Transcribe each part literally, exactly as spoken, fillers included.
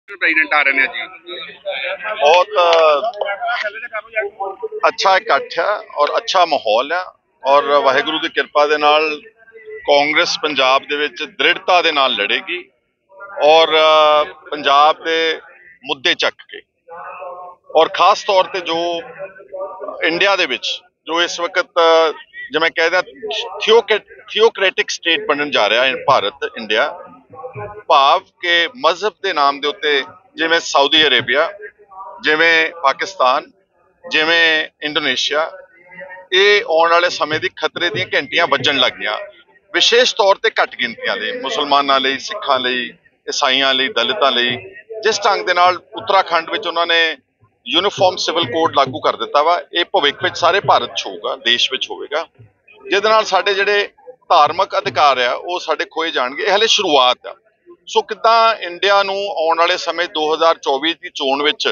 President आ रहे हैं जी। बहुत अच्छा इकट्ठ है और अच्छा माहौल है और वाहिगुरू की किरपा दे नाल कांग्रेस पंजाब दे विच दृढ़ता दे नाल लड़ेगी और पंजाब दे मुद्दे चक के और खास तौर पे जो इंडिया दे विच जो इस वक्त जो मैं कहदा थियोक्रेटिक स्टेट बनन जा रहा है भारत इंडिया भाव के मजहब के नाम के उत्ते जिवें सऊदी अरेबिया जिवें पाकिस्तान जिवें इंडोनेशिया ये आने वाले समय की खतरे दी घंटियां बजन लग गई विशेष तौर पर घट गिनतियां लई मुसलमानां लई सिखां लई ईसाइयां लई दलितां लई जिस ढंग दे नाल उत्तराखंड विच उन्होंने यूनीफॉर्म सिविल कोड लागू कर दिता वा ये भविख विच सारे भारत च होगा देश विच होगा जिहदे नाल साडे जिहड़े धार्मिक अधिकार आ वो साडे खोए जाणगे। ये हले शुरुआत आ सो किदां इंडिया नूं आउण वाले समय दो हज़ार चौबीस की चोण विच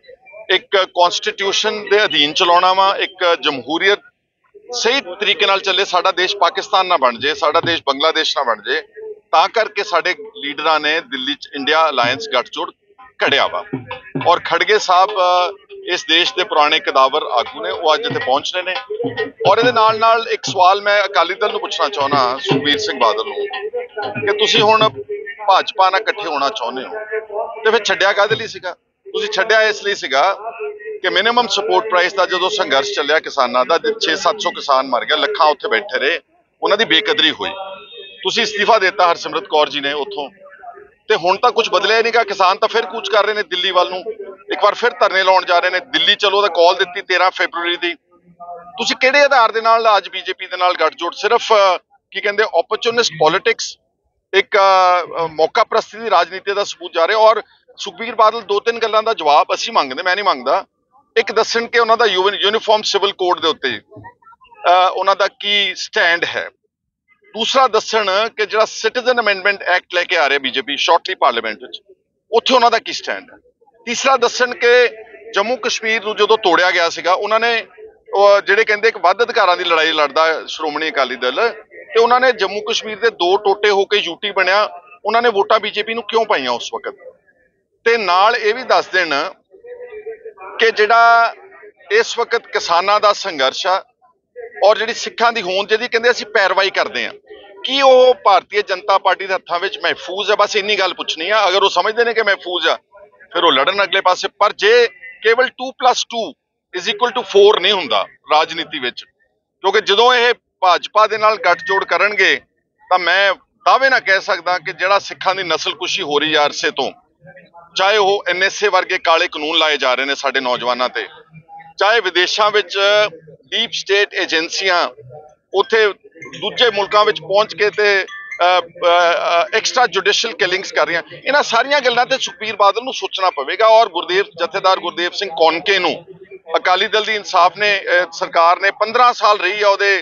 एक कॉन्स्टिट्यूशन के अधीन चलाउणा वा एक जमहूरीयत सही तरीके नाल चले साडा देश पाकिस्तान ना बन जाए साडा देश बांग्लादेश ना बन जाए तां करके साडे लीडरां ने दिल्ली च इंडिया अलायंस गठजोड़ घड़िया वा और खड़गे साहब इस देश के पुराने कदावर आगू ने वो अज इत्थे पहुंच रहे ने और इहदे नाल नाल एक सवाल मैं अकाली दल नूं पुछना चाहुंदा सुखबीर सिंह बादल नूं कि तुसीं हुण भाजपा नाल इकट्ठे होना चाहुंदे हो ते फिर छड्डिया काहदे लई सीगा तुसीं छड्डिया इस लई सीगा कि मिनिमम सपोर्ट प्राइस का जो संघर्ष चलिया किसानों का छे सत्त सौ किसान मर गया लखां उत्थे बैठे रहे उन्होंने बेकदरी हुई तुसीं इस्तीफा देता हरसिमरत कौर जी ने उत्थों ते हुण तां कुछ बदलिया नहीं गा किसान तां फिर कूच कर रहे हैं दिल्ली वाल नूं एक बार फिर धरने लाउण जा रहे हैं दिल्ली चलो तो कॉल दी तेरह फरवरी की तुसीं किहड़े आधार दे नाल अज बीजेपी दे नाल गठजोड़ सिर्फ की कहंदे ऑपरचुनिस्ट पॉलिटिक्स एक मौका प्रस्ती की राजनीति का सबूत जा रहे और सुखबीर बादल दो तीन गल्लां दा जवाब असीं मंगदे मैं नहीं मंगदा एक दसन के उन्हों का यूनीफॉर्म सिविल कोड के उत्ते उन्हों का की स्टैंड है दूसरा दसन कि जो सिटीजन अमेंडमेंट एक्ट लेके आ रहे बीजेपी शॉर्टली पार्लीमेंट उत्थे उन्हों का की स्टैंड है तीसरा दसन के जम्मू कश्मीर नूं जदों तोड़िया गया सीगा उन्होंने जिहड़े कहंदे एक वध अधिकारां दी लड़ाई लड़दा श्रोमणी अकाली दल ते उन्होंने जम्मू कश्मीर के दो टोटे होकर यूटी बनया उन्होंने वोटां बीजेपी नूं क्यों पाईयां उस वक्त ते नाल ये भी दस दिन कि जिहड़ा इस वक्त किसानां दा संघर्ष आ और जिहड़ी सिखां दी होंद जिहदी कहंदे असीं पैरवाई करदे हां कि वो भारतीय जनता पार्टी दे हत्थां विच महफूज है बस इन्नी गल पुछनी आ अगर वो समझदे ने कि महफूज आ फिर वो लड़न अगले पासे पर जे केवल two plus two is equal to four नहीं हुंदा राजनीति विच क्योंकि जदों ये भाजपा दे नाल गठजोड़ करनगे तां मैं दावे ना कह सकदा कि जिहड़ा सिखां दी नस्लकुशी हो रही है अरसे तो चाहे वो एन एस ए वर्गे काले कानून लाए जा रहे हैं साडे नौजवानों ते चाहे विदेशों विच डीप स्टेट एजेंसियां उत्थे दूजे मुल्कां विच पहुंच के ते एक्सट्रा जुडिशियल किलिंग्स कर रही हैं इन्हां सारियां गल्लां ते सुखबीर बादल नूं सोचना पवेगा और गुरदेव जथेदार गुरदेव सिंह कौनके नूं अकाली दल दी इंसाफ ने सरकार ने पंद्रह साल रही है ओहदे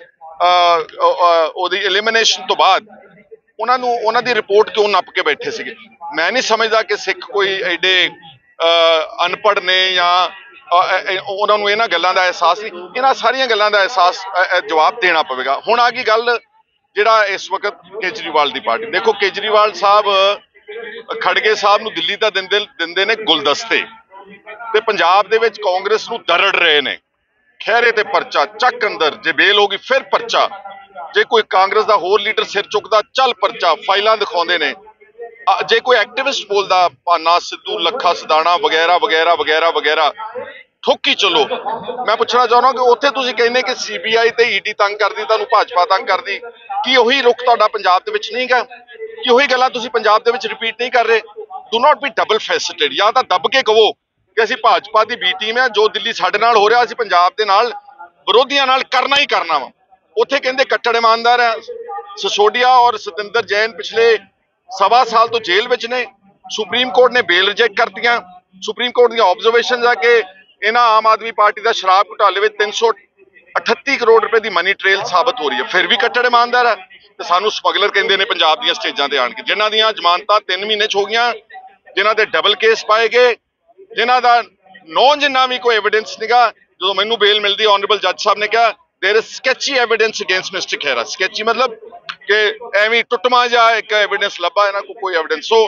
ओहदी एलिमिनेशन तो बाद उन्होंने उन्हों की रिपोर्ट क्यों नप के बैठे सीगे मैं नहीं समझदा कि सिख कोई एडे अनपढ़ ने या उन्होंने इन्हां गल्लां दा एहसास नहीं इन्हां सारियां गल्लां दा एहसास जवाब देना पवेगा। हुण आ गई गल जिहड़ा इस वक्त केजरीवाल की पार्टी देखो केजरीवाल साहब खड़गे साहब नूं दिल्ली दा दिंदे दिंदे ने गुलदस्ते ते पंजाब दे विच कांग्रेस नूं दरड़ रहे ने खैरे ते परचा चक अंदर जे बेल होगी फिर परचा जे कोई कांग्रेस का होर लीडर सिर चुकदा चल परचा फाइलां दिखाउंदे ने जे कोई एक्टिविस्ट बोलदा भाना सिद्धू लखा सदाना वगैरह वगैरह वगैरह वगैरह ठोकी चलो मैं पूछना चाहना कि उत्थे तुसीं कहने कि सी बी आई ते ई डी तंग करदी तुहानूं भाजपा तंग करदी कि उही रुख तुहाडा पंजाब दे विच नहीं गा कि उही गल्लां तुसीं पंजाब दे विच रिपीट नहीं कर रहे do not be double faceted या तां दब के कहो कि असीं भाजपा की बी टीम है जो दिल्ली साडे नाल हो रहा असीं पंजाब दे नाल विरोधियां नाल करना ही करना वा उत्थे कहंदे कट्टड़ ईमानदार है सिसोदिया और सतिंदर जैन पिछले सवा साल तो जेल विच ने सुप्रीम कोर्ट ने बेल रिजेक्ट कर दियां सुप्रीम कोर्ट दी ऑब्जर्वेशन जाके इन्हां आम आदमी पार्टी का शराब घोटाले में तीन सौ अठत्ती करोड़ रुपए की मनी ट्रेल साबित हो रही है फिर भी कट्टड़ ईमानदार है तो सानू स्मगलर कहते हैं पंजाब दी स्टेजां ते आण के जिन्हां दीयां जमानतां तीन महीने च हो गईयां जिन्हां दे डबल केस पाए गए जिन्हां दा नौ जिन्ना भी कोई एविडेंस निगा जो मैनू बेल मिलती ऑनरेबल जज साहब ने कहा there is sketchy evidence against mister Khera sketchy मतलब कि एवं टुटमा जा एक एविडेंस लभा इन्हां को कोई एविडेंस सो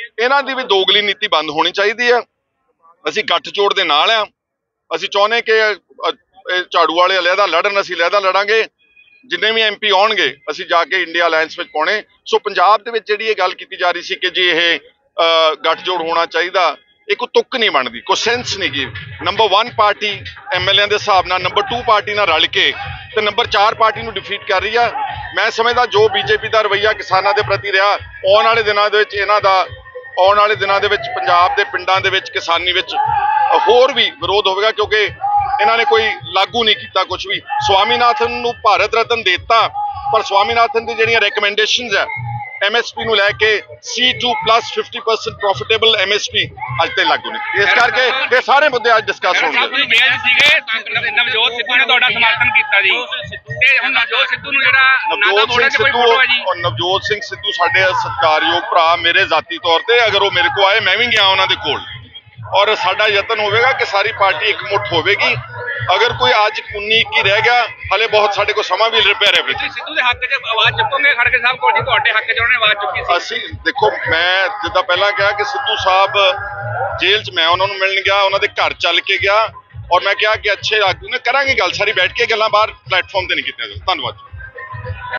ਇਹਨਾਂ ਦੀ ਵੀ ਦੋਗਲੀ ਨੀਤੀ ਬੰਦ ਹੋਣੀ ਚਾਹੀਦੀ ਹੈ। ਅਸੀਂ ਗੱਠਜੋੜ ਦੇ ਨਾਲ ਆ। ਅਸੀਂ ਚਾਹੁੰਦੇ ਕਿ ਇਹ ਝਾੜੂ ਵਾਲੇ ਅਲੱਗਾ ਲੜਨ, ਅਸੀਂ ਅਲੱਗਾ ਲੜਾਂਗੇ। ਜਿੰਨੇ ਵੀ ਐਮ ਪੀ ਆਉਣਗੇ ਅਸੀਂ ਜਾ ਕੇ ਇੰਡੀਆ ਅਲਾਇੰਸ ਵਿੱਚ ਪਾਉਣੇ। ਸੋ ਪੰਜਾਬ ਦੇ ਵਿੱਚ ਜਿਹੜੀ ਇਹ ਗੱਲ ਕੀਤੀ ਜਾ ਰਹੀ ਸੀ ਕਿ ਜੀ ਇਹ ਗੱਠਜੋੜ ਹੋਣਾ ਚਾਹੀਦਾ, ਇਹ ਕੋਈ ਤੁੱਕ ਨਹੀਂ ਬਣਦੀ, ਕੋਈ ਸੈਂਸ ਨਹੀਂ ਗੀ। ਨੰਬਰ ਵਨ ਪਾਰਟੀ ਐਮਐਲਏ ਦੇ ਹਿਸਾਬ ਨਾਲ ਨੰਬਰ ਟੂ ਪਾਰਟੀ ਨਾਲ ਰਲ ਕੇ ਤੇ ਨੰਬਰ ਚਾਰ ਪਾਰਟੀ ਨੂੰ ਡਿਫੀਟ ਕਰ ਰਹੀ ਆ। ਮੈਂ ਸਮਝਦਾ ਜੋ ਬੀਜੇਪੀ ਦਾ ਰਵੱਈਆ ਕਿਸਾਨਾਂ ਦੇ ਪ੍ਰਤੀ ਰਿਹਾ, ਆਉਣ ਵਾਲੇ ਦਿਨਾਂ ਦੇ ਵਿੱਚ ਇਹਨਾਂ ਦਾ ਆਉਣ ਵਾਲੇ ਦਿਨਾਂ ਦੇ ਵਿੱਚ ਪੰਜਾਬ ਦੇ ਪਿੰਡਾਂ ਦੇ ਵਿੱਚ ਕਿਸਾਨੀ ਵਿੱਚ ਹੋਰ ਵੀ ਵਿਰੋਧ ਹੋਵੇਗਾ, ਕਿਉਂਕਿ ਇਹਨਾਂ ਨੇ ਕੋਈ ਲਾਗੂ ਨਹੀਂ ਕੀਤਾ ਕੁਝ ਵੀ। ਸਵਾਮੀਨਾਥਨ ਨੂੰ ਭਾਰਤ ਰਤਨ ਦੇ ਦਿੱਤਾ, ਪਰ ਸਵਾਮੀਨਾਥਨ ਦੀ ਜਿਹੜੀਆਂ ਰეკਮੈਂਡੇਸ਼ਨਸ ਹੈ ਐਮਐਸਪੀ ਨੂੰ ਲੈ ਕੇ C two plus fifty percent profitable MSP ਅੱਜ ਤੇ ਲਾਗੂ ਨਹੀਂ। ਇਸ ਕਰਕੇ ਇਹ ਸਾਰੇ ਮੁੱਦੇ ਅੱਜ ਡਿਸਕਸ ਹੋਣਗੇ। ਨਵਜੋਤ ਸਿੱਧੂ ਨੇ ਤੁਹਾਡਾ ਸਮਰਥਨ ਕੀਤਾ ਜੀ, ਤੇ ਹੁਣ ਨਵਜੋਤ ਸਿੱਧੂ ਨੂੰ ਜਿਹੜਾ ਨਵਜੋਤ ਸਿੰਘ ਸਿੱਧੂ ਨਵਜੋਤ ਸਿੰਘ ਸਿੱਧੂ ਸਾਡੇ ਸਤਿਕਾਰਯੋਗ ਭਰਾ, ਮੇਰੇ ਜ਼ਾਤੀ ਤੌਰ ਤੇ ਅਗਰ ਉਹ ਮੇਰੇ ਕੋਲ ਆਏ ਮੈਂ ਵੀ ਗਿਆ ਉਹਨਾਂ ਦੇ ਕੋਲ, ਔਰ ਸਾਡਾ ਯਤਨ ਹੋਵੇਗਾ ਕਿ ਸਾਰੀ ਪਾਰਟੀ ਇਕਮੁੱਠ ਹੋਵੇਗੀ। ਅਗਰ ਕੋਈ ਅੱਜ ਉੱਨੀ ਇੱਕੀ ਰਹਿ ਗਿਆ, ਹਲੇ ਬਹੁਤ ਸਾਡੇ ਕੋਲ ਸਮਾਂ ਵੀ ਰਿਪੇਅਰ ਹੈ। ਸਿੱਧੂ ਦੇ ਹੱਕ 'ਚ ਆਵਾਜ਼ ਚੁੱਕੋਗੇ ਖੜਗੇ ਸਾਹਿਬ ਕੋਲ ਜੀ, ਤੁਹਾਡੇ ਹੱਕ 'ਚ ਉਹਨਾਂ ਨੇ ਆਵਾਜ਼ ਚੁੱਕੀ ਸੀ। ਅਸੀਂ ਦੇਖੋ, ਮੈਂ ਜਿੱਦਾਂ ਪਹਿਲਾਂ ਕਿਹਾ ਕਿ ਸਿੱਧੂ ਸਾਹਿਬ ਜੇਲ੍ਹ 'ਚ ਮੈਂ ਉਹਨਾਂ ਨੂੰ ਮਿਲਣ ਗਿਆ, ਉਹਨਾਂ ਦੇ ਘਰ ਚੱਲ ਕੇ ਗਿਆ, ਔਰ ਮੈਂ ਕਿਹਾ ਕਿ ਅੱਛੇ ਆਗੂ ਨੇ ਕਰਾਂਗੇ ਗੱਲ ਸਾਰੀ ਬੈਠ ਕੇ, ਗੱਲਾਂ ਬਾਹਰ ਪਲੇਟਫਾਰਮ ਤੇ ਨਹੀਂ ਕੀਤੀਆਂ। ਧੰਨਵਾਦ।